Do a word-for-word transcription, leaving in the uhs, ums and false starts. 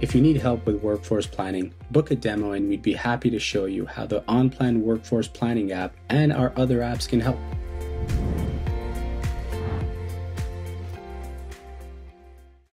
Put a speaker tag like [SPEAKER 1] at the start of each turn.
[SPEAKER 1] If you need help with workforce planning, book a demo and we'd be happy to show you how the OnPlan workforce planning app and our other apps can help.